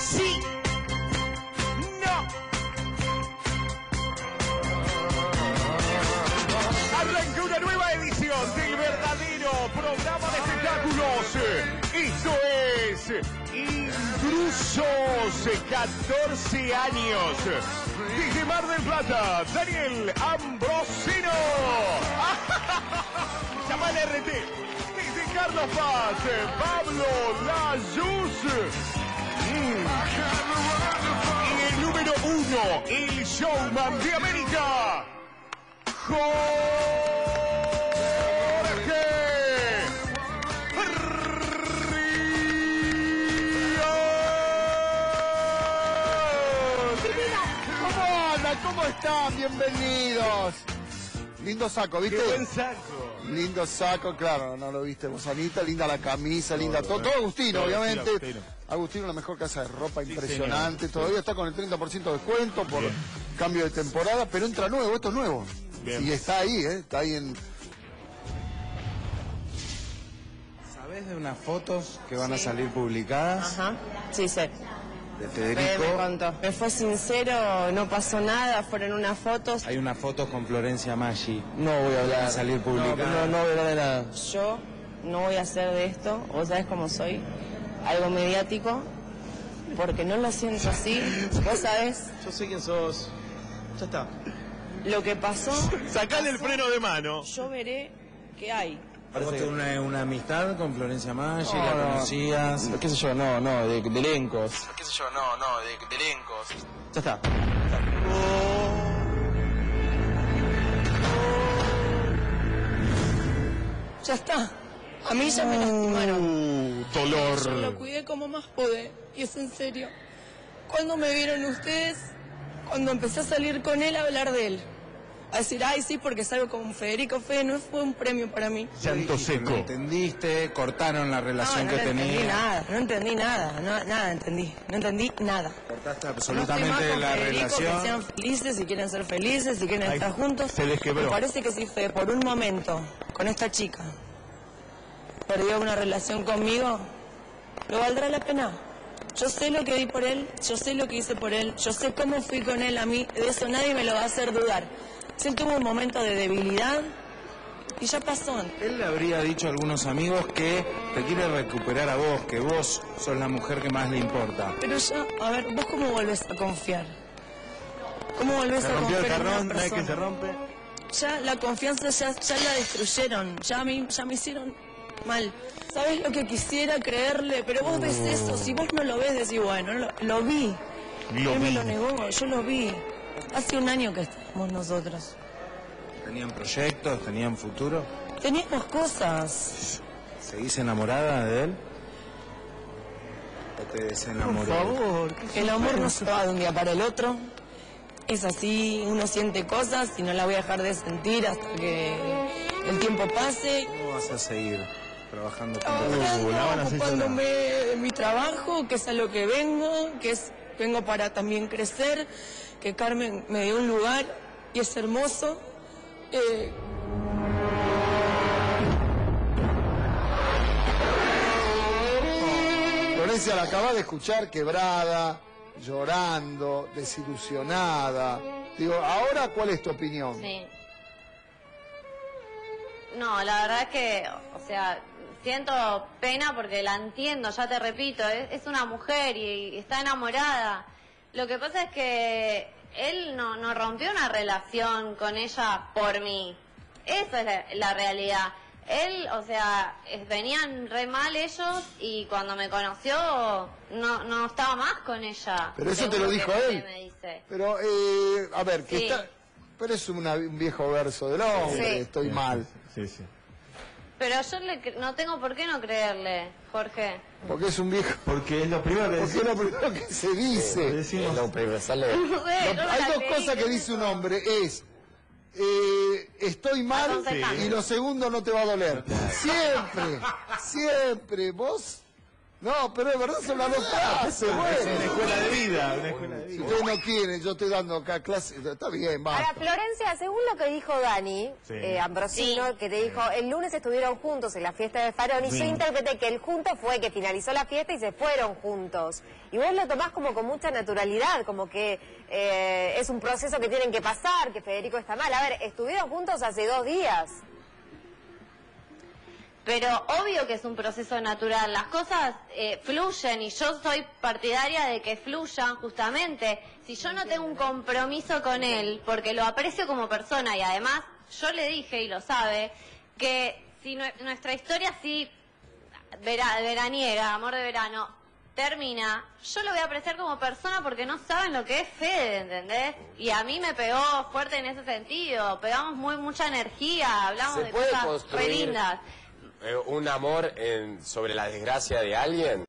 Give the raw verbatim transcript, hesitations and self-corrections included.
Sí. No. Arranca una nueva edición del verdadero programa de espectáculos. Esto es Intrusos, catorce años. Desde Mar del Plata, Daniel Ambrosino. Llama al R T. Desde Carlos Paz, Pablo Layuz. Mm. Y el número uno, el showman de América, Jorge ¿Cómo andan? ¿Cómo están? Bienvenidos. Lindo saco, ¿viste? ¡Qué buen saco! Lindo saco, claro, no lo viste vos, Anita. Linda la camisa, linda todo. Todo Agustino, todo obviamente. Agustino. Agustino, la mejor casa de ropa, Sí, impresionante. señor. Todavía está con el treinta por ciento de descuento por Bien. cambio de temporada, pero entra nuevo, esto es nuevo. Bien. Y está ahí, ¿eh? Está ahí en... ¿Sabés de unas fotos que van a Sí. salir publicadas Ajá, sí sé. de Fede Federico? me contó. Me fue sincero, no pasó nada, fueron unas fotos. Hay unas fotos con Florencia Maggi. No voy a hablar. Van a salir publicadas. No, no, no voy a hablar de nada. Yo no voy a hacer de esto, vos sabés cómo soy, algo mediático, porque no lo siento así. Vos sabés Yo sé quién sos. Ya está. lo que pasó. Sacale el pasó, freno de mano. Yo veré qué hay. ¿Vos tenés una, una amistad con Florencia Maggi? No, ¿La no. conocías? ¿Qué sé yo? No, no, de, de elencos. ¿Qué sé yo? No, no, de, de elencos. Ya está. Ya está. A mí ya me lastimaron. Uh, dolor. Yo lo cuidé como más pude, y es en serio. Cuando me vieron ustedes, cuando empecé a salir con él, a hablar de él. A decir, ay, sí, porque salgo con Federico Fede, no fue un premio para mí. Llanto ¿No seco. entendiste? ¿Cortaron la No, relación no, que no entendí tenían? nada, no entendí nada, no, nada entendí, no entendí nada. ¿Cortaste No estoy más absolutamente con la Federico, que relación? sean felices, si quieren ser felices, si quieren Ay, estar juntos. se les quebró. Me parece que si Fede por un momento, con esta chica, perdió una relación conmigo, ¿lo valdrá la pena? Yo sé lo que di por él, yo sé lo que hice por él, yo sé cómo fui con él, a mí de eso nadie me lo va a hacer dudar. Si él tuvo un momento de debilidad y ya pasó. Él le habría dicho a algunos amigos que te quiere recuperar a vos, que vos sos la mujer que más le importa. Pero ya, a ver, ¿vos cómo volvés a confiar? ¿Cómo volvés Se a rompió confiar el en jarrón, una no hay que persona? se rompe. Ya la confianza ya, ya la destruyeron, ya me, ya me hicieron mal. ¿Sabés lo que quisiera creerle? Pero vos ves eso, si vos no lo ves, decís, bueno, lo, lo vi. Lo Él me vi. lo negó, yo lo vi. Hace un año que estamos nosotros. ¿Tenían proyectos? ¿Tenían futuro? Teníamos cosas. ¿Seguís enamorada de él? ¿O te desenamoró? favor. El amor no se va de un día para el otro. Es así, uno siente cosas y no las voy a dejar de sentir hasta que el tiempo pase. ¿Cómo vas a seguir trabajando con Trabajando, la van a hacer ocupándome de mi trabajo, que es a lo que vengo, que es vengo para también crecer, que Carmen me dio un lugar y es hermoso. Eh, Florencia la acaba de escuchar quebrada, llorando, desilusionada. Digo, ¿ahora cuál es tu opinión? Sí. No, la verdad es que, o sea, siento pena porque la entiendo, ya te repito, es, es una mujer y, y está enamorada. Lo que pasa es que él no, no rompió una relación con ella por mí. Esa es la, la realidad. Él, o sea, es- venían re mal ellos y cuando me conoció no, no estaba más con ella. Pero eso te según lo que dijo Fede él. me dice. Pero, eh, a ver, que Sí. está... Pero es una- un viejo verso del hombre, Sí. estoy mal. Sí, sí. Pero yo le cre- no tengo por qué no creerle, Jorge. Porque es un viejo... Porque es lo primero que Porque es lo primero que se dice. decimos. Lo primero, sale. No sé, Lo- yo no hay la dos creí, cosas ¿qué que es dice un eso? hombre, es... eh, estoy mal Aconsejando. y lo segundo no te va a doler. Siempre, siempre. Vos No, pero de verdad son las dos clases, Es una bueno. escuela de vida, una escuela de Si vida. ustedes no quieren, yo estoy dando acá clases, está bien, va. Ahora, Florencia, según lo que dijo Dani, Sí. eh, Ambrosino, que te dijo, el lunes estuvieron juntos en la fiesta de Farón, y Sí. yo interpreté que el junto fue que finalizó la fiesta y se fueron juntos. Y vos lo tomás como con mucha naturalidad, como que eh, es un proceso que tienen que pasar, que Federico está mal. A ver, estuvieron juntos hace dos días. Pero obvio que es un proceso natural, las cosas eh, fluyen y yo soy partidaria de que fluyan justamente. Si yo no tengo un compromiso con él, porque lo aprecio como persona y además yo le dije, y lo sabe, que si nue- nuestra historia así vera- veraniega, amor de verano, termina, yo lo voy a apreciar como persona porque no saben lo que es Fede, ¿entendés? Y a mí me pegó fuerte en ese sentido, pegamos muy mucha energía, hablamos ¿Se de puede cosas re construir lindas. eh, un amor en- sobre la desgracia de alguien?